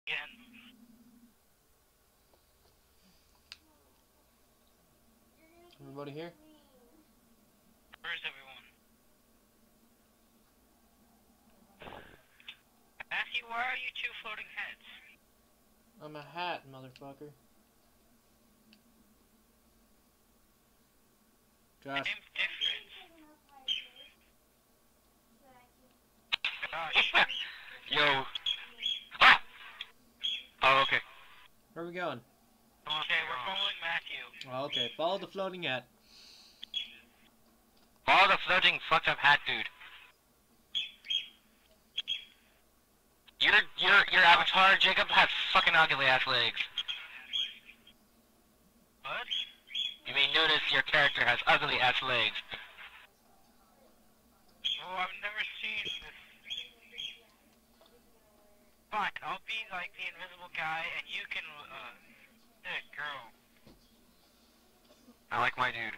again. Everybody here? Where's everyone? Matthew, why are you two floating heads? I'm a hat, motherfucker. Josh. Same difference. Gosh. Yo. Ah! Oh, okay. Where are we going? Okay, we're following Matthew. Oh, okay, follow the floating hat. Follow the floating fucked up hat dude. Your avatar, Jacob, has fucking ugly ass legs. What? You may notice your character has ugly ass legs. Oh, I've never seen this. Fine, I'll be like the invisible guy and you can, girl. I like my dude.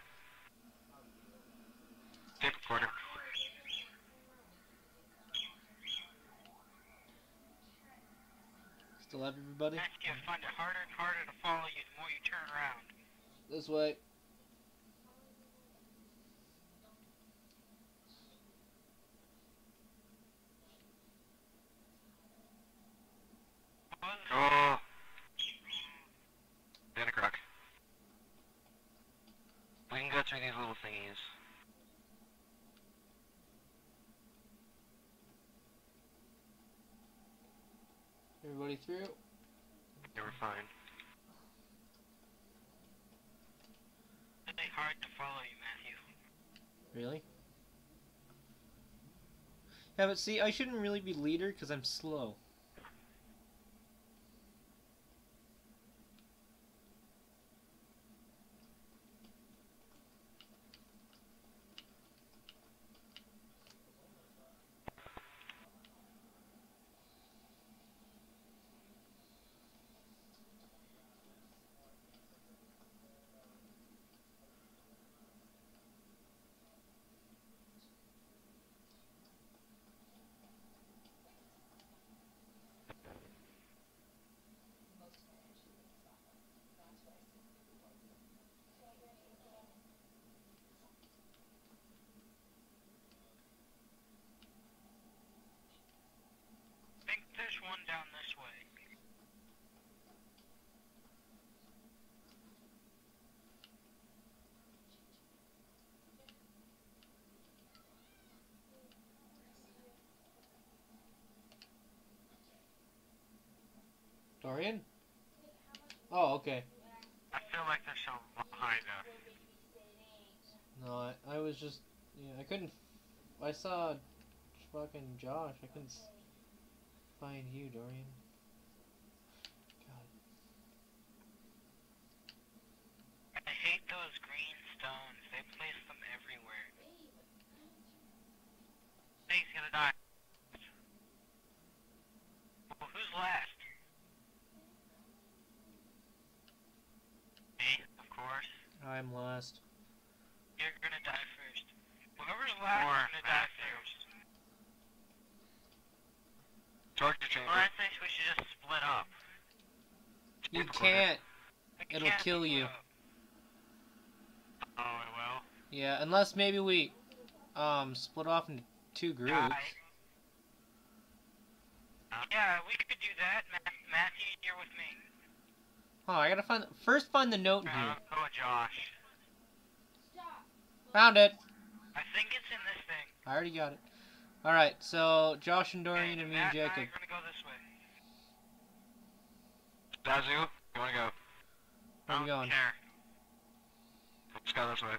Tape recorder. Still have everybody? Matthew, I find it harder and harder to follow you the more you turn around. This way. Oh. Santa Croc. We can go through these little thingies. Everybody through? Yeah, we're fine. It's really hard to follow you, Matthew. Really? Yeah, but see, I shouldn't really be leader because I'm slow. I think there's one down this way. Dorian? Oh, okay. I feel like there's some behind us. No, I was just... Yeah, I couldn't... I saw fucking Josh. I couldn't find you, Dorian. God. I hate those green stones. They place them everywhere. He's gonna die. Well, who's last? Me, of course. I'm last. You're gonna die first. Whoever's last is gonna die first. Torture chamber. Well, I think we should just split up. You Recorder. can't. We It'll can't kill split you. up. Oh, it will. Yeah, unless maybe we split off into two groups. Die. Yeah, we could do that. Matthew, you're with me. Oh, I gotta find the note in here. Go with Josh. Found it. I think it's in this thing. I already got it. Alright, so Josh and Dorian Okay, and me and Matt Jacob. I are gonna go this way. Zazu, you wanna go? Where are we I don't going? care. Let's go this way.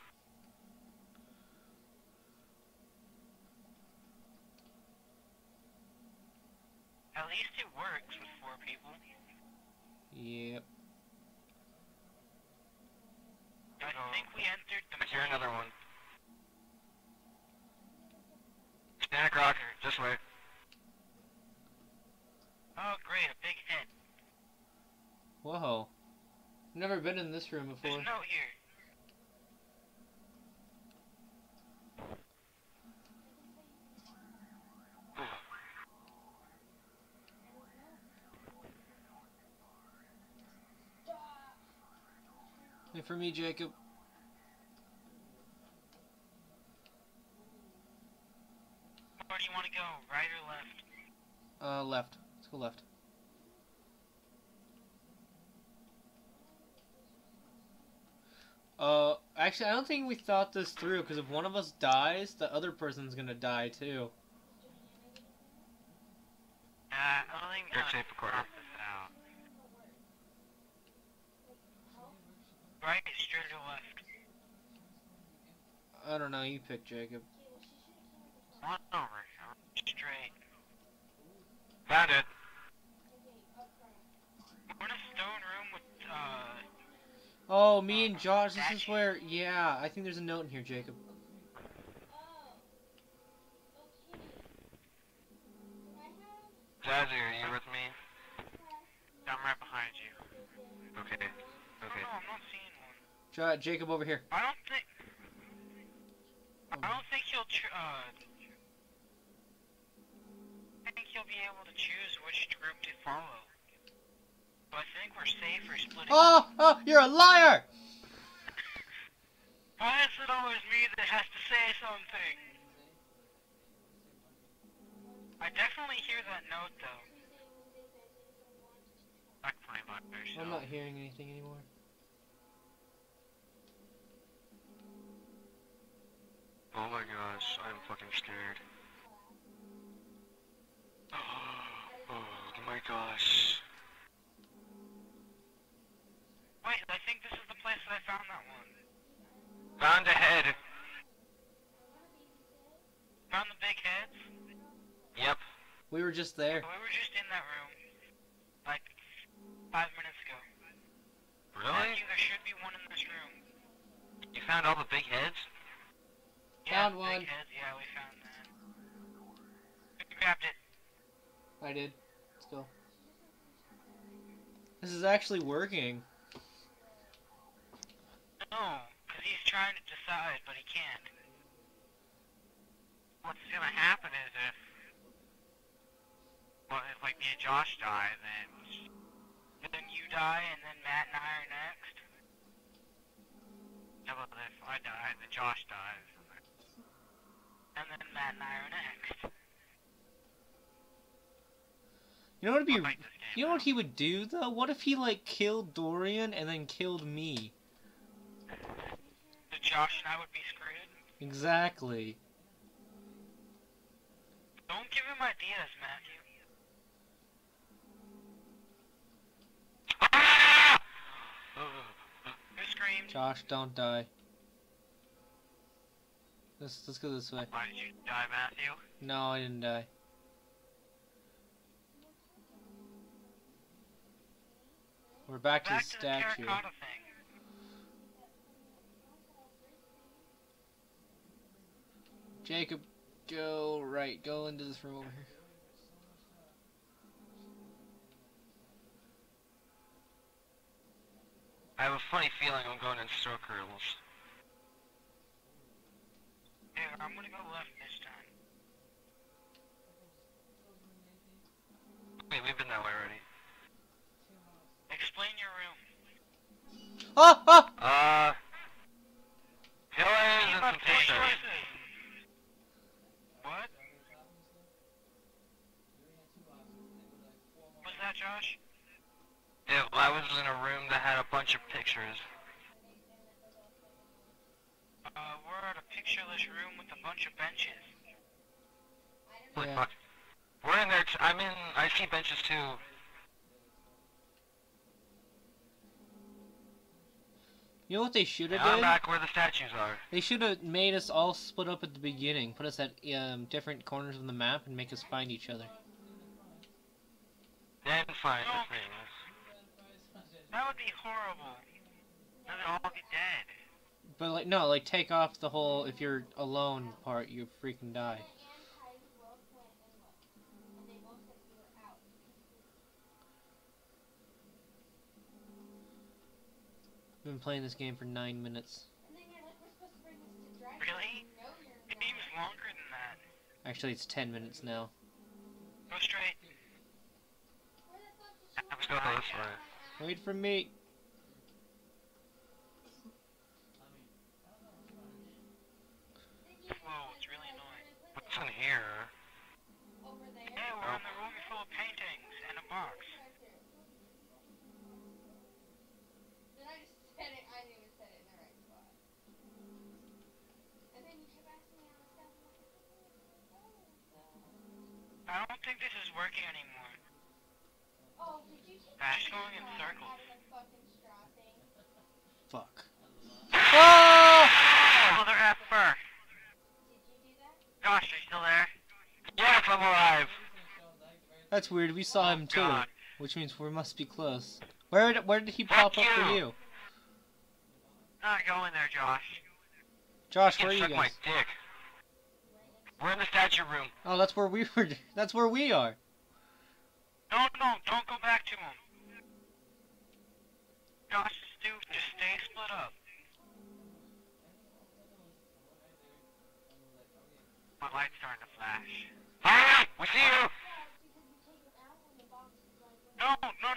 At least it works with 4 people. Yep. I think we entered the I hear another one. Santa Croc, this way. Oh, great, a big head. Whoa. I've never been in this room There's before. a note here. Wait for me, Jacob. Where do you want to go? Right or left? Left. Let's go left. Actually, I don't think we thought this through, because if one of us dies, the other person's gonna die too. I don't think Your we're tape recorder. this out. Right, straight or left? I don't know, you pick, Jacob. One over. Straight. Found it. We're in a stone room with, Oh, me and Josh, this is where... Yeah, I think there's a note in here, Jacob. Jazzy, are you with me? I'm right behind you. Okay. Okay. No, I'm not seeing one. Jacob, over here. I don't think he'll I think he'll be able to choose which group to follow. But I think we're safe for splitting. Oh, you're a liar! Why is it always me that has to say something? I definitely hear that note though. Back playing by yourself. I'm not hearing anything anymore. Oh my gosh, I'm fucking scared. Oh my gosh. Wait, I think this is the place that I found that one. Found a head. Found the big heads? Yep. We were just there. We were just in that room. Like 5 minutes ago. Really? Matthew, there should be one in this room. You found all the big heads? Yeah, Found one. big heads, yeah, we found that. We grabbed it. I did. Let's go. This is actually working. No, because he's trying to decide, but he can't. What's gonna happen is if like me and Josh die, Then you die, and then Matt and I are next. how about if I die and then Josh dies? And then Matt and I are next. You know what would be? I'll fight this game You know what out. he would do though? What if he like killed Dorian and then killed me? So Josh and I would be screwed. Exactly. Don't give him ideas, Matthew. Ah! Who screamed? Josh, don't die. Let's go this way. Why did you die, Matthew? No, I didn't die. We're back to the Back to the statue. terracotta thing. Jacob, go right. Go into this room over here. I have a funny feeling I'm going in circles. Here, I'm gonna go left this time. Wait, we've been that way already. Explain your room. Pillars Keep and up some those pictures. choices. What? What's that, Josh? Yeah, I was in a room that had a bunch of pictures. We're at a pictureless room with a bunch of benches. Holy Yeah. fuck. We're in there, I see benches too. You know what they should have I'm did? back where the statues are. They should have made us all split up at the beginning, put us at different corners of the map, and make us find each other. Then find No. the things. That would be horrible. Then they'll all be dead. But like, no, like take off the whole "if you're alone" part, you freaking die. I've been playing this game for 9 minutes. Really? It seems longer than that. Actually, it's 10 minutes now. Go straight. Let's go this way. Wait for me. What's in here? Hey, we're in the room full of paintings and a box. I don't think this is working anymore. It's going in circles. Fuck. Oh! Mother effer. Josh, are you still there? Yes, I'm alive. That's weird. We saw him too, God. which means we must be close. Where did he pop up Fuck for you. you? Not going there, Josh. Josh, You where are can you suck my guys? dick. We're in the statue room. Oh, that's where we were. That's where we are. No, don't go back to him. Josh, just stay split up. My light's starting to flash. Hi, we see you. No.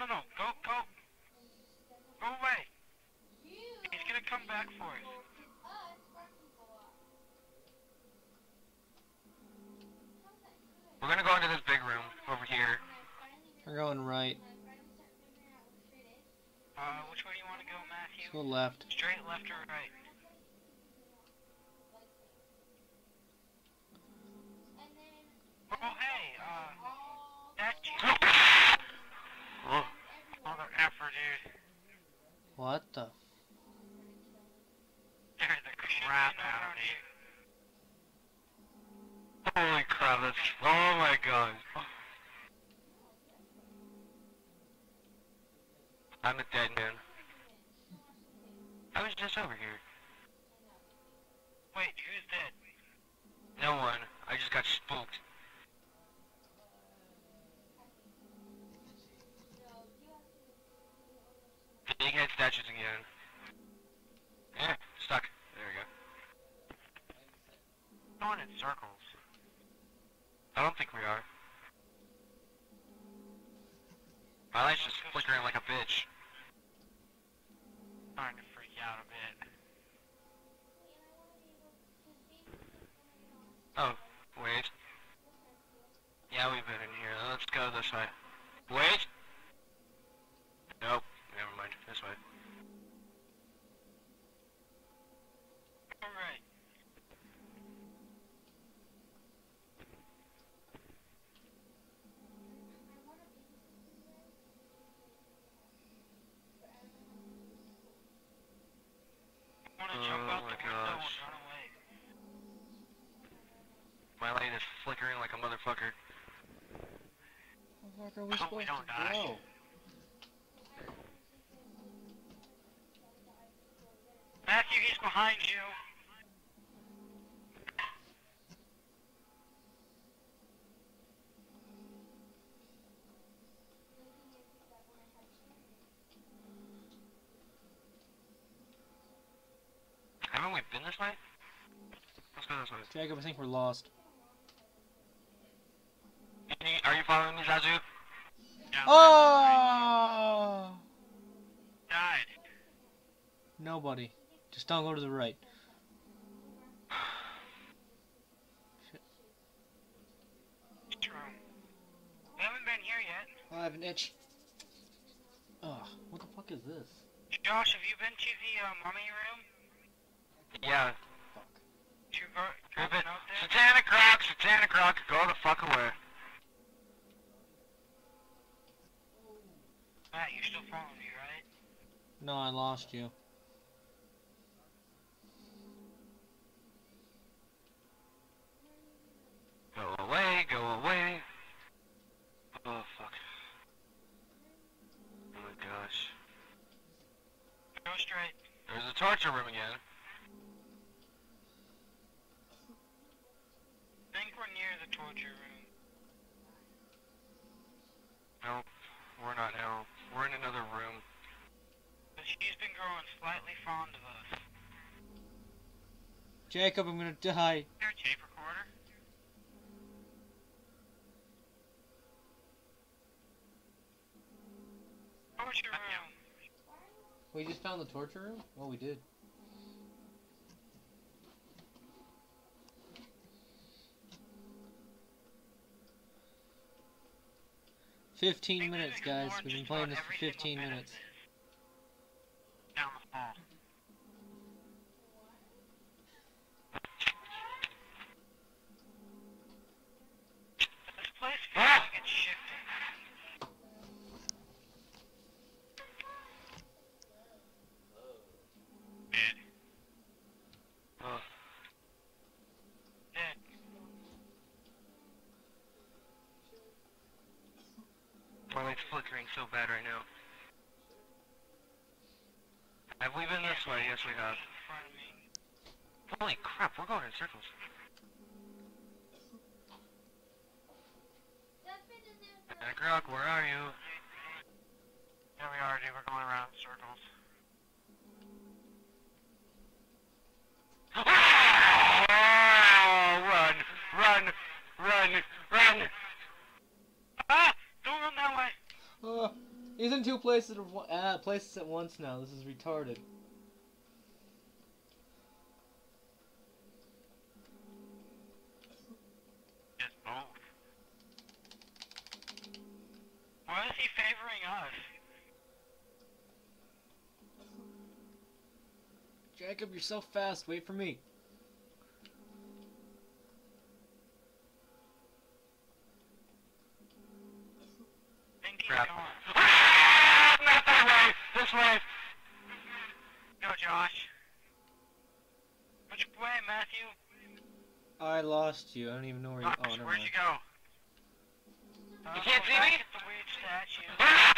Go away. He's gonna come back for us. We're gonna go into this big room over here. We're going right. Which way do you want to go, Matthew? Let's go left. Straight, left, or right? Oh, hey, that's you. Oh, Mother effer, dude. What the? There's the crap out of you. holy crap, that's... Oh my god. I'm a dead man. I was just over here. Wait, who's dead? No one. I just got spooked. Big head statues again. Yeah, stuck. There we go. Going in circles. I don't think we are. My light's just flickering like a bitch. Starting to freak out a bit. Oh, wait. Yeah, we've been in here. Let's go this way. Wait! Nope. Never mind. This way. Alright. I wanna jump Oh out my the window and gosh. run away. My light is flickering like a motherfucker. Where are we I hope we supposed don't to die. go? Matthew, he's behind you. Haven't we been this way? Let's go this way. Jacob, I think we're lost. Are you following me, Zazu? Yeah, Oh! died. Nobody. Just don't go to the right. Shit. True. We haven't been here yet. I have an itch. Ugh, what the fuck is this? Josh, have you been to the mummy room? Yeah. Fuck. To go Rip it. out there? Satanic rock, go the fuck away. Matt, you're still following me, right? No, I lost you. Go away, go away. Oh fuck. Oh my gosh. Go straight. There's a torture room again. I think we're near the torture room. Nope, we're not now. We're in another room. But she's been growing slightly fond of us. Jacob, I'm gonna die. Is there a tape recorder? Torture room. We just found the torture room? Well, we did. 15 Maybe minutes, we guys. explored We've been just playing about this for every 15 single bit of minutes. this. Down the hall. This place feels like it's shifting. Dead. Oh, Dead. my light's flickering so bad right now. Have we been this way? Yes, we have. In front of me. Holy crap, we're going in circles. Grog, where are you? There we are, dude. We're going around in circles. Run! Run! Run! Run! Ah! Don't run that way! He's in two places at once now. This is retarded. Just both. Why is he favoring us? Jacob, you're so fast. Wait for me. Think he's Crap. gone. Not that way! This way! Go, Josh. Which way, Matthew? I lost you. I don't even know where you. Josh, Oh, never where'd mind. you go? You can't see back me? at the weird statue.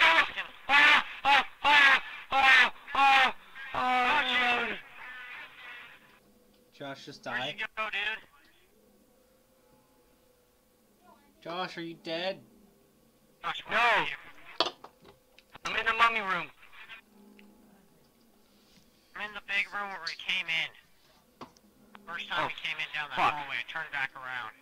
Oh, dude! Josh just Where'd died. you go, dude? Josh, are you dead? Josh, where No. are you? I'm in the mummy room. I'm in the big room where we came in. First time Oh, we came in down that fuck. hallway, I turned back around.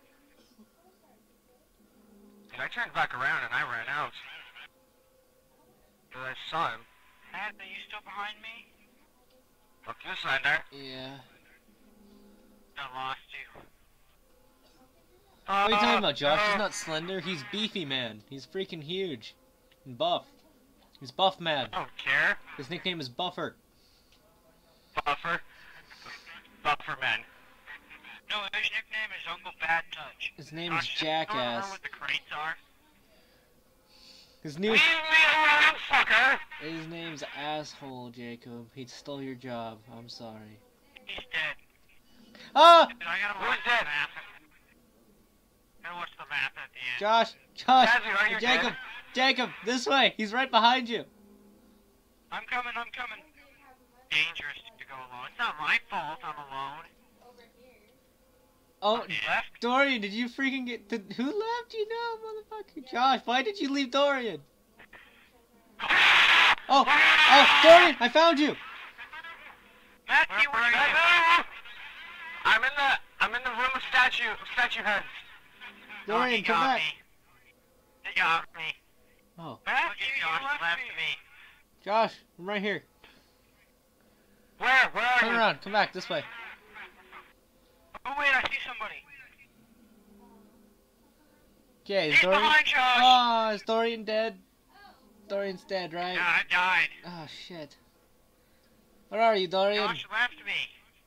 Dude, I turned back around and I ran out. Cause I saw him. Matt, are you still behind me? Fuck you, Slender. Yeah. I lost you. What are you talking about, Josh? He's not slender. He's beefy, man. He's freaking huge. And buff. He's buff man. I don't care. His nickname is Buffer. Buffer. Bufferman. No, his nickname is Uncle Bad Touch. His name is Josh, you know Jackass. what the crates are? His Leave new. me alone, fucker! His name's Asshole, Jacob. He stole your job. I'm sorry. He's dead. Ah! Dude, I gotta Who's watch dead? the map. Gotta watch the map at the end. Josh! Matthew, are you Jacob! dead? Jacob! This way! He's right behind you! I'm coming. Dangerous to go alone. It's not my fault I'm alone. Oh, He left. Dorian, did you freaking get... who left you now, motherfucker? Josh, why did you leave Dorian? Oh! Oh, Dorian! I found you! Matthew, where are you? I'm in the room of statue heads. Dorian, he come got back! me. He got me. Oh. Matthew, Josh left me. Josh, I'm right here. Where are Turn you? around, come back, this way. Oh wait, I see somebody. Okay, is He's Dorian... behind Josh. Oh, is Dorian dead? Dorian's dead, right? Yeah, I died. Oh, shit. Where are you, Dorian? Josh left me.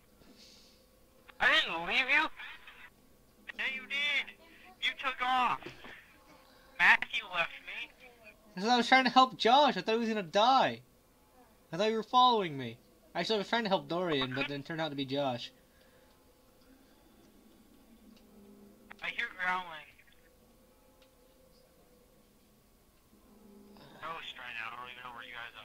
I didn't leave you. Yeah, you did. You took off. Matthew left me. Because I was trying to help Josh. I thought he was gonna die. I thought you were following me. Actually, I was trying to help Dorian, but then it turned out to be Josh. I hear growling. Ghost right now. I don't even know where you guys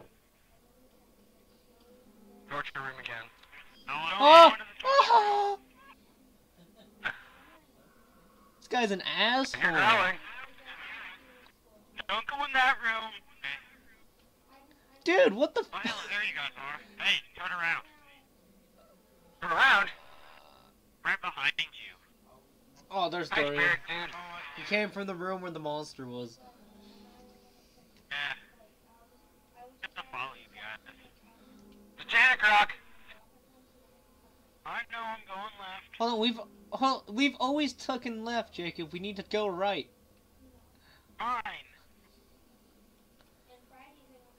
are. Torture room again. No one Oh! going to the torture room. Oh! This guy's an You're asshole. growling. Don't go in that room. Dude, what the Oh, hell, there you guys are. Hey, turn around. Turn around. Right behind you. Oh, there's Hi, Dorian. spirit dude. He came from the room where the monster was. Yeah. Just to follow you guys. The Janet Rock. I know I'm going left. Hold on, we've always taken left, Jacob. We need to go right. Fine.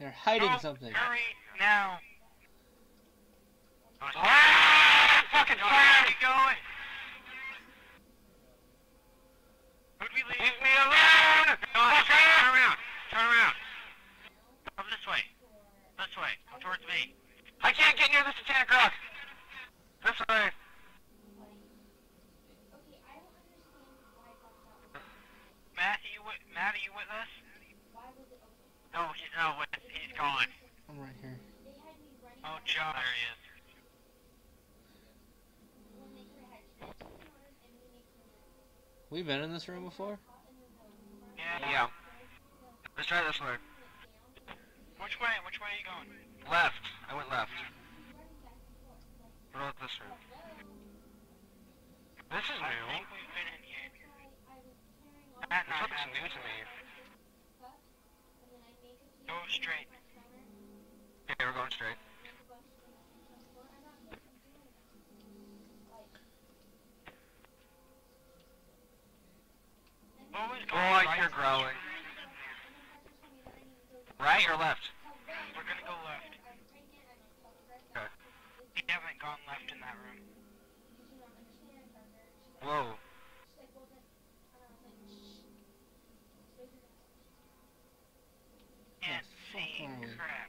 They're hiding Go, something. Hurry now. Ah! Fucking Where fire! are you going? Who'd we leave? Leave me alone! Fucker! Turn around! Turn around! Come this way. This way. Come towards me. I can't get near the satanic rock! This way! Matt, are you with us? No, he's not with us. He's gone. I'm right here. Oh, John. There he is. We've been in this room before? Yeah. Let's try this way. Which way? Which way are you going? Left. I went left. What about this room? This is I new. think we've been in here. Matt and This I looks have. new to me. Go straight. Okay, we're going straight. Always Oh, go I right. hear growling. Right or left? We're gonna go left. Okay. We haven't gone left in that room. Whoa. Can't fuck see are we? crap.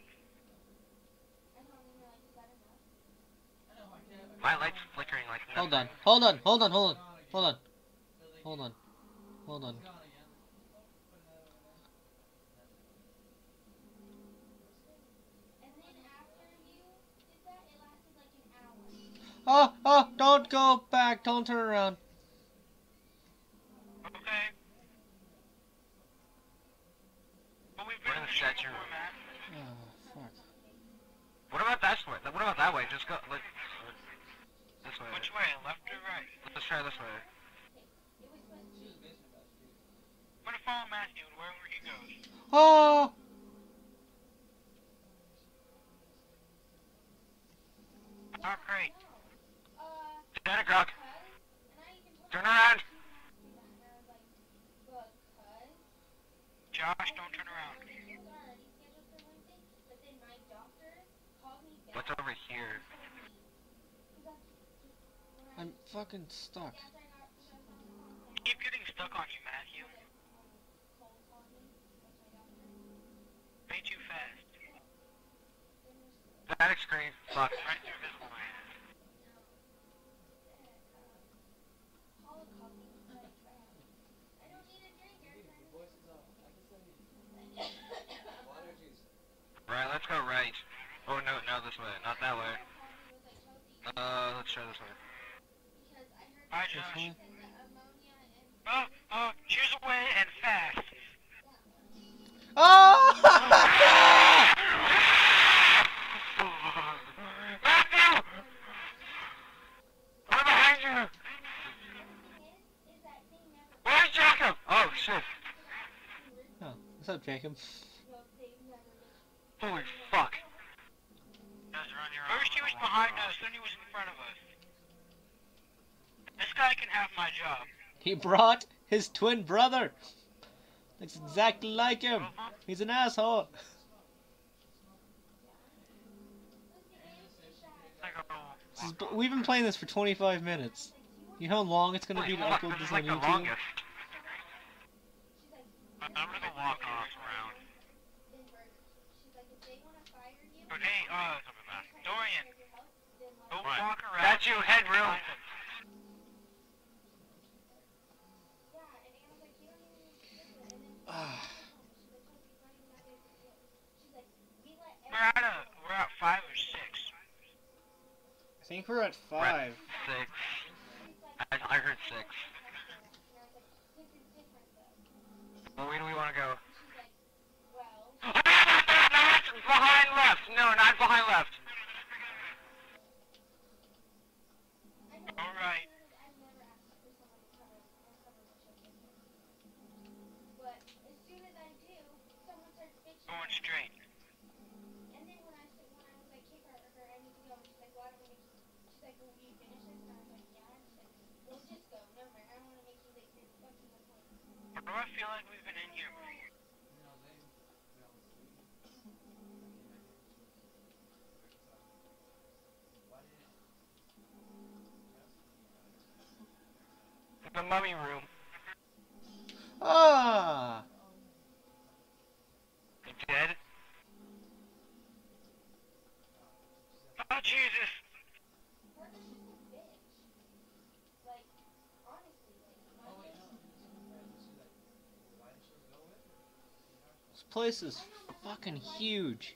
My light's flickering like nothing. Hold on. Hold on. Hold on. Hold on. Hold on. Hold on. Hold on. Oh, oh, don't go back. Don't turn around. Okay. But we've We're been in the in here statue before, room. Matt. Oh, fuck. What about that way? What about that way? Just go, like, this way. Which way? Left or right? Let's try this way. I'm gonna follow Matthew wherever he goes. Oh! Oh, great. Satanic rock. Turn around. Josh, don't turn around. What's over here? I'm fucking stuck. Keep getting stuck on you, Matthew. Way too fast. Static screen. Fuck. Right through this land. Right, let's go right. Oh no, no, this way. Not that way. Let's try this way. Hi, This Josh. way? Choose a way and fast. Oh! Matthew! I'm behind you! Where's Jacob? Oh shit. Oh, what's up, Jacob? Holy fuck. First he was behind us, then he was in front of us. This guy can have my job. He brought his twin brother. Looks exactly like him. He's an asshole. This is, we've been playing this for 25 minutes. You know how long it's gonna be to Holy fuck, upload this this is on like the YouTube? longest. I'm gonna go walk off around. But hey, Dorian, don't What? walk around. That's you, headroom. Ah, We're at 5 or 6. I think we're at We're at 6. I heard 6. Well, where do we want to go? Behind left! No, not behind left. Alright. Going straight. Why do I feel like we've been in here before? The mummy room. Ah! You dead? Oh, Jesus! This place is fucking huge.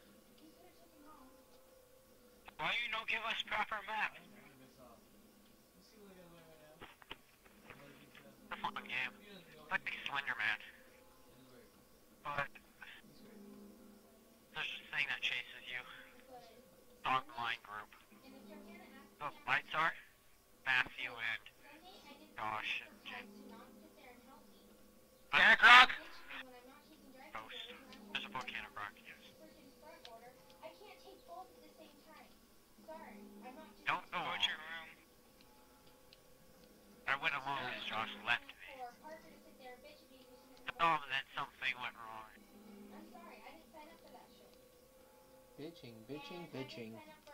Why you don't give us proper map? Fun game. Like Slender Man. But there's a thing that chases you. Online group. Those lights are Matthew and Josh and Jake. Santa Croc? Ghost. There's a book in a rock, yes. Don't go to your room. I went alone as Josh left me. Oh, and then something went wrong. Bitching, bitching, bitching.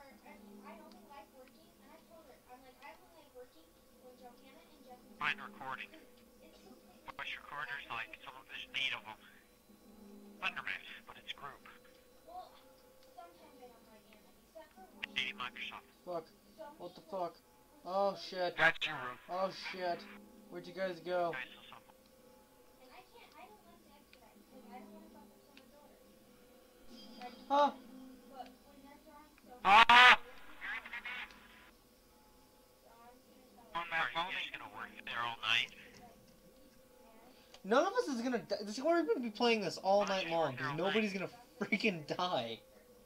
Find recording. Voice recorders, like, some of there's 8 of them. Thunderman, but it's group. 80 Microsoft. Fuck. What the fuck? Oh shit. That's your room. Oh shit. Where'd you guys go? Guys, so something. Huh? Ah! On that phone is gonna work there all night. None of us is gonna die. We're gonna be playing this all night long because nobody's gonna freaking die.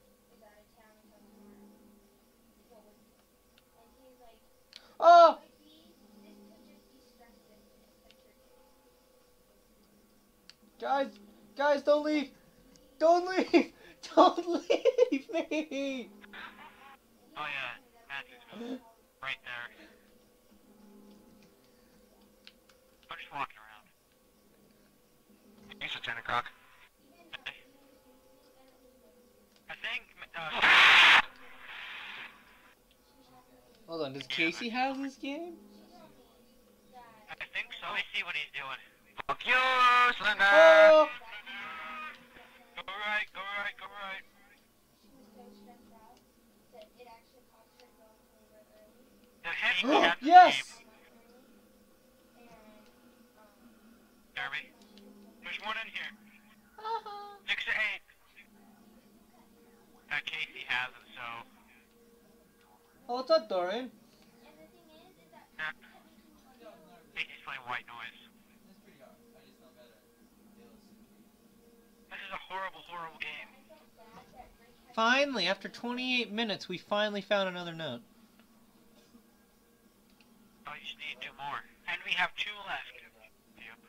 Oh! Guys, don't leave! Don't leave! Don't leave me! Oh yeah, Matthew's right there. I'm just walking around. You said Santa Croc. I think, Hold on, does Casey have this game? I think so. Let me see what he's doing. Fuck you, Slender! Oh! Go right, go right, go right. The heavy has the Yes! game. Derby. There's one in here. 6 to 8. That Casey has it, so. Oh, what's up, Dorian? Yeah. Casey's playing White Noise. This is a horrible, horrible game. Finally, after 28 minutes, we finally found another note. Oh, you just need 2 more. And we have 2 left. Yep.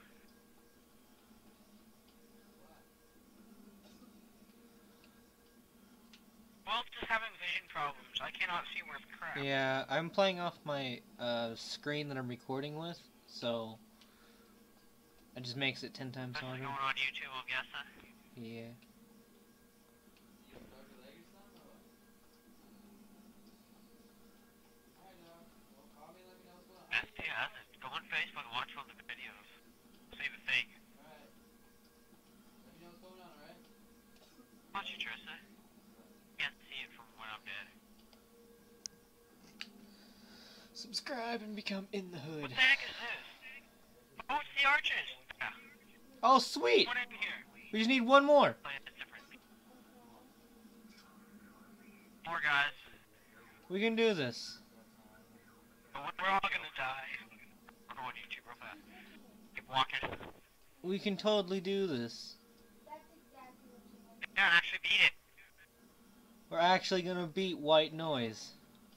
Well, just having vision problems. I cannot see worth crap. Yeah, I'm playing off my screen that I'm recording with, so it just makes it 10 times This is harder. going on YouTube, I'm guessing. Yeah. FPS, go on Facebook and watch all the videos. See the thing. Watch it, Trista. Can't see it from when I'm dead. Subscribe and become in the hood. What the heck is this? Oh, it's the archers! Yeah. Oh, sweet! One in here. We just need one more. Oh, yeah, it's different. More guys. We can do this. But we're all gonna die. I'm going on YouTube real fast. Keep walking. We can totally do this. Yeah, actually beat it. We're actually gonna beat White Noise.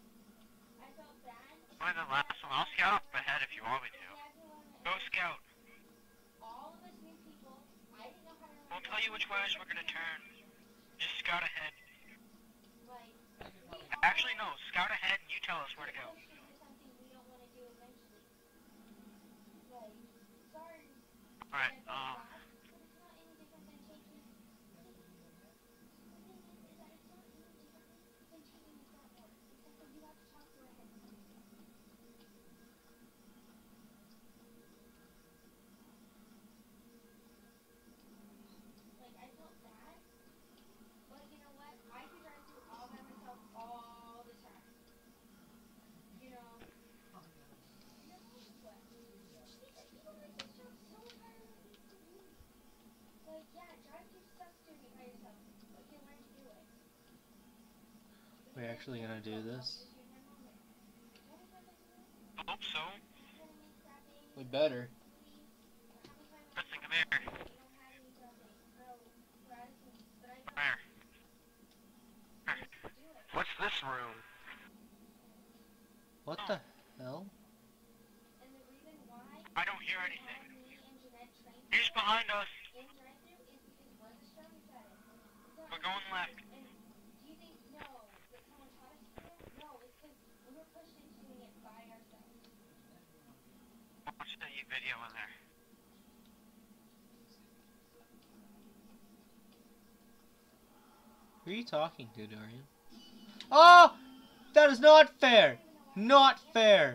Find the last one. I'll scout up ahead if you want me to. Go scout. We'll tell you which ways we're gonna turn. Just scout ahead. Actually, no. Scout ahead and you tell us where to go. Alright, We actually gonna do this? I hope so. We better. Preston, come here. Where? What's this room? What the hell? I don't hear anything. He's behind us. We're going left. Watch the video in there. Who are you talking to, Dorian? Oh! That is not fair! Not fair!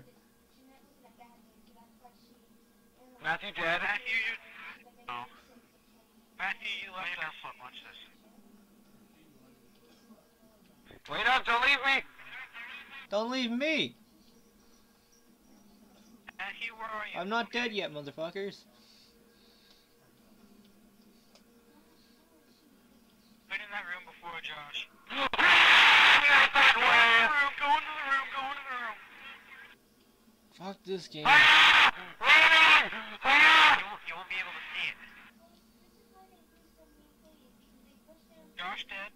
Matthew dead? Matthew, you... No. Matthew, you left us. Watch this. Wait up, don't leave me! Don't leave me! Matthew, where are you? I'm not dead yet, motherfuckers. Been in that room before, Josh. Go into the room, Go into the room, go into the room. Fuck this game. You won't be able to see it. Josh dead.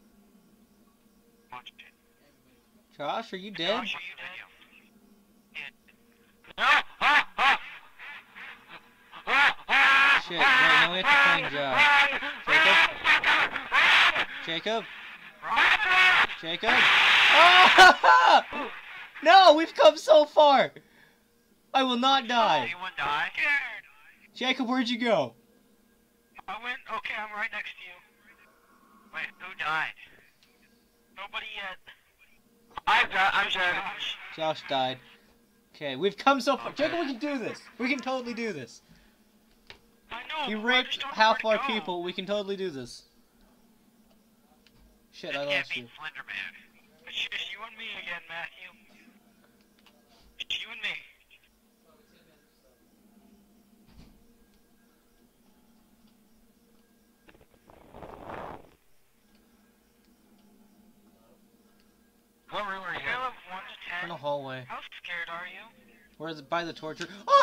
Watch it. Josh, are you dead? Josh, are you dead? Shit, right now we have to find Josh. Jacob? Jacob? Oh! No, we've come so far! I will not die. Anyone die? Scared. Jacob, where'd you go? I went, okay, I'm right next to you. Wait, who died? Nobody yet. I'm dead. Josh. Josh died. Okay, we've come so far. Jacob, we can do this. We can totally do this. I know. We but I raped just don't know half where our to go. people. We can totally do this. Shit, I This can't lost beat you. Slenderman. It's just you and me again, Matthew. It's you and me. What room are you Scale in? of 1 to In 10. a hallway. How scared are you? Where's it by the torture?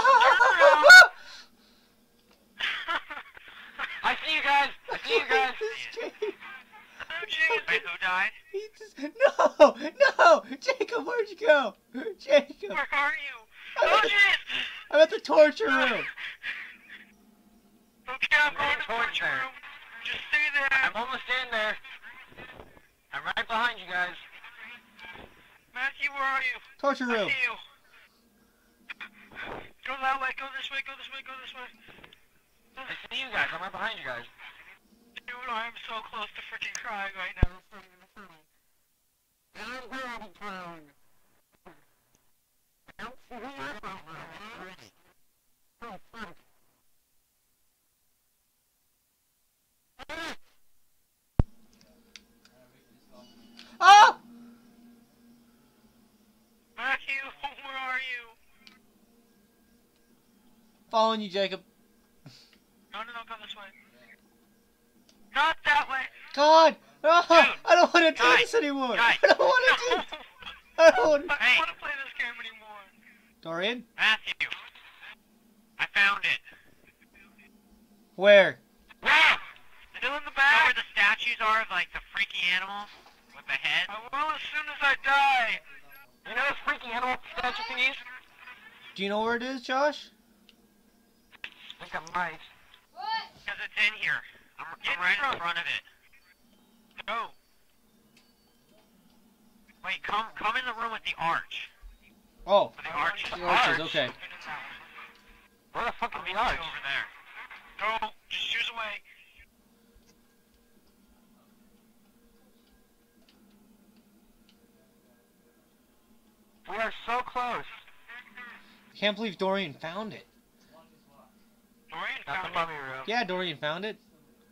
I see you guys! I see you guys! Oh, jeez. Wait, who died? No! No! Jacob, where'd you go? Jacob! Where are you? I'm Oh, at the- jeez! I'm at the torture room! Okay, I'm going to the torture room. Just stay there. I'm almost in there. I'm right behind you guys. Matthew, where are you? Torture I room! see you. Go that way, go this way, go this way, go this way. I see you guys. I'm right behind you guys. Dude, I am so close to freaking crying right now. Ah! Matthew, where are you? Following you, Jacob. No, go this way. Not that way. God! Ah, Dude, I don't want to do guys, this anymore! guys, I don't want to no. do this! I don't want to... I don't want to play this game anymore. Dorian? Matthew, I found it. Where? Still in the back. Know where the statues are of like the freaky animals with the head? I will as soon as I die. You know those freaky animal statue thingies? Do you know where it is, Josh? I think I might. Because it's in here. I'm right in front of it. Go. Wait, come in the room with the arch. Oh, With the arch. the arches, okay. Where the fuck is the It's arch? over there. Go. Just choose a way. We are so close. I can't believe Dorian found it. Dorian Not the found it. mummy room. Yeah, Dorian found it.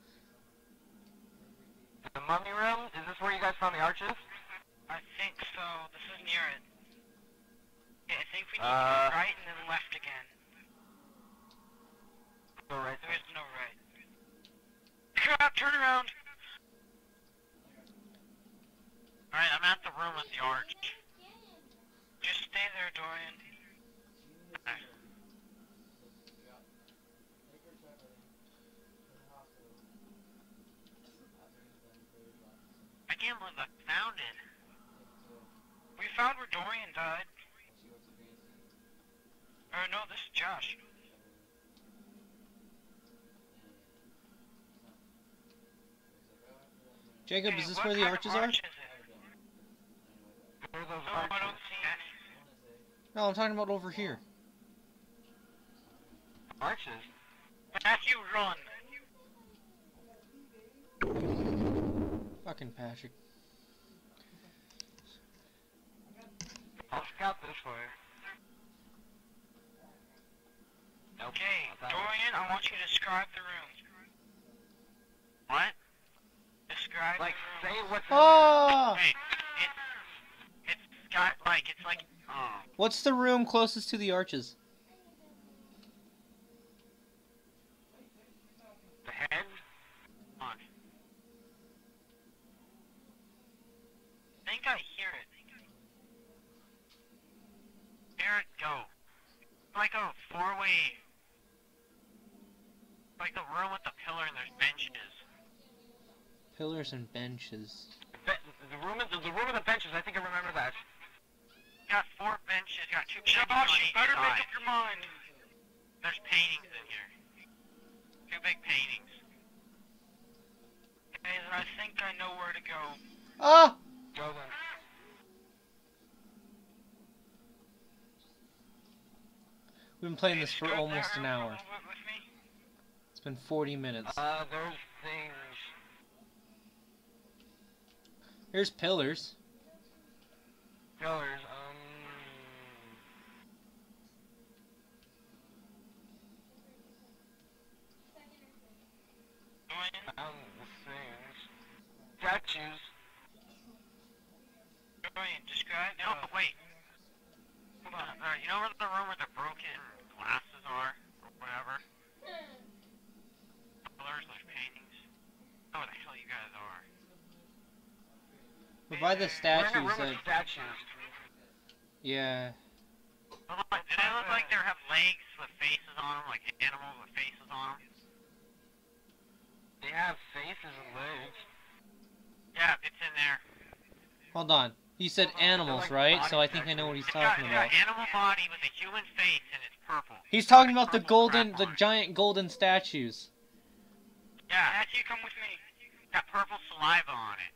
The mummy room? Is this where you guys found the arches? I think so. This is near it. Okay, I think we need to Uh, go right and then left again. Go right There is no right. Crap, turn around. Alright, I'm at the room with the arch. Just stay there, Dorian. I can't believe I found it. We found where Dorian died. Or no, this is Josh. Jacob, Hey, is this what where the kind of arches are? arch is it? Where are those No, I don't arches? see it. No, I'm talking about over here. Arches? Matthew, run. Fucking Patrick. I'll scout this way. Nope, Okay, not that way. Dorian, I want you to describe the room. What? Describe Like, the say room. what's in Oh! Hey, it's got like, it's like, oh. What's the room closest to the arches? there. The head? Come on. I think I hear it. Hear it go. Like a four-way. Like the room with the pillar and there's benches. Pillars and benches. The room with the benches, I think I remember that. Got 4 benches, got 2 benches on each better side. make up your mind. There's paintings in here. 2 big paintings. Okay, then I think I know where to go. Ah! Go then. We've been playing Hey, this for scoot almost there an a hour. little bit with me. It's been 40 minutes. There's things. Here's pillars. Pillars, Dorian, found the things. Statues. Dorian, describe. No, wait. Hold on. You know where the room where the broken glasses are, or whatever? Pillars, there's paintings. I don't know where the hell you guys are. We're by the We're in a statues room that... with statues. Yeah. Hold on, did they look like they have legs with faces on them, like animals with faces on them? They have faces and legs. Yeah, it's in there. Hold on. He said animals, right? So I think I know what he's talking It's about. got animal body with a human face and it's purple. He's talking about the Purple golden, crap the on it. giant golden statues. Yeah, Matthew, come with me. got purple saliva on it.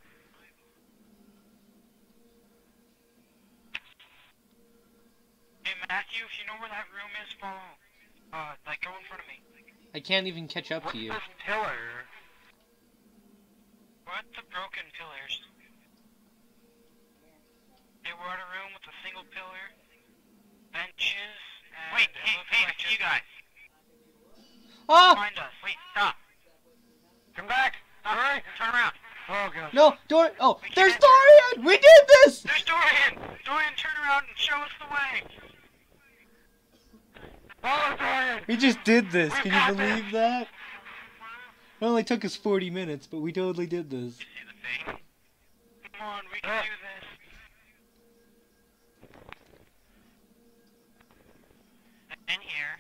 Hey, Matthew, if you know where that room is, follow. Like, go in front of me. I can't even catch up What's to you. this pillar? We're at the broken pillars. Hey, we're at a room with a single pillar, benches, and Wait, it hey, looks hey, like it's you guys. Ah! Find us. Wait, stop. Come back! Stop. Hurry! Turn around. Oh gosh. No, Dor. Oh, We there's can't- Dorian! We did this! There's Dorian! Dorian, turn around and show us the way! Follow Dorian! We just did this. We Can got you believe that? It only took us 40 minutes, but we totally did this. You see the thing? Come on, we can do this. In here.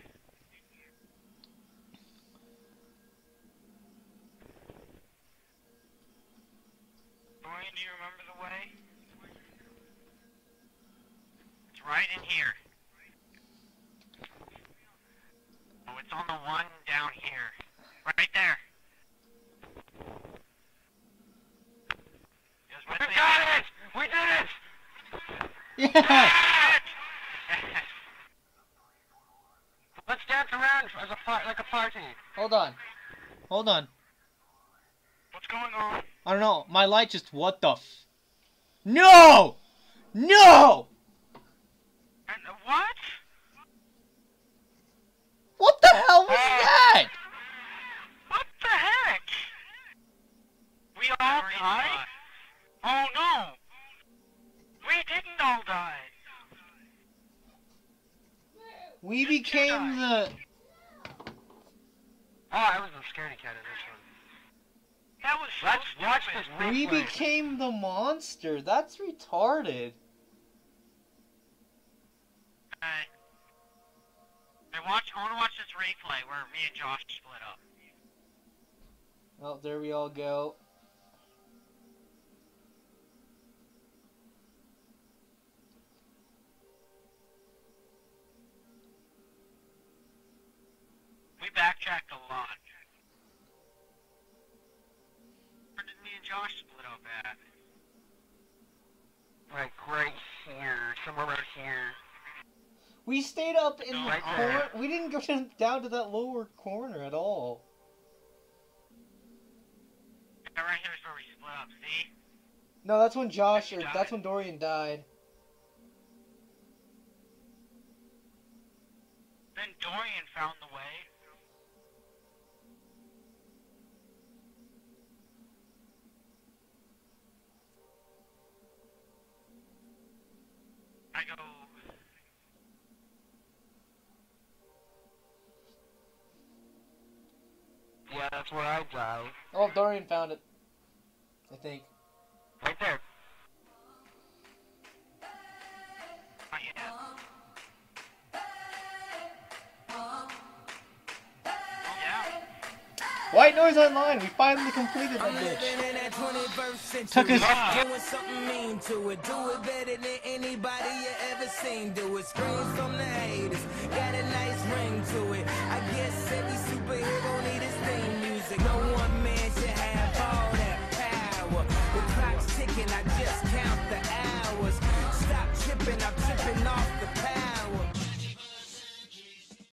Dorian, do you remember the way? It's right in here. Oh, it's on the one down here. Right there. It was We with me. got it! We did it! Yeah! Let's dance around as like a party. Hold on. Hold on. What's going on? I don't know. My light just... What the f... No! No! And what? What the hell was that? What the heck? We all died? Oh no! We didn't all die. We became the... Oh, I was the scaredy cat in this one. That was so Let's watch stupid. this We replay. became the monster. That's retarded. I want to watch this replay where me and Josh split up. Oh, there we all go. We backtracked a lot. Where did me and Josh split up at? Like right here, somewhere around here. We stayed up in the Right corner. there. We didn't go down to that lower corner at all. Yeah, right here's where we split up, see? No, that's when Josh, or Died. that's when Dorian died. Then Dorian found the way. I go... Yeah, that's where I died. Oh, Dorian found it. I think. Right there. Not yet. Yeah. White Noise Online. We finally completed that bitch. Took us. Doing something mean to it. Do it better than anybody you ever seen. Do it. Scream from the haters. Got a nice ring to it. I guess every superhero need his theme music. No one man should have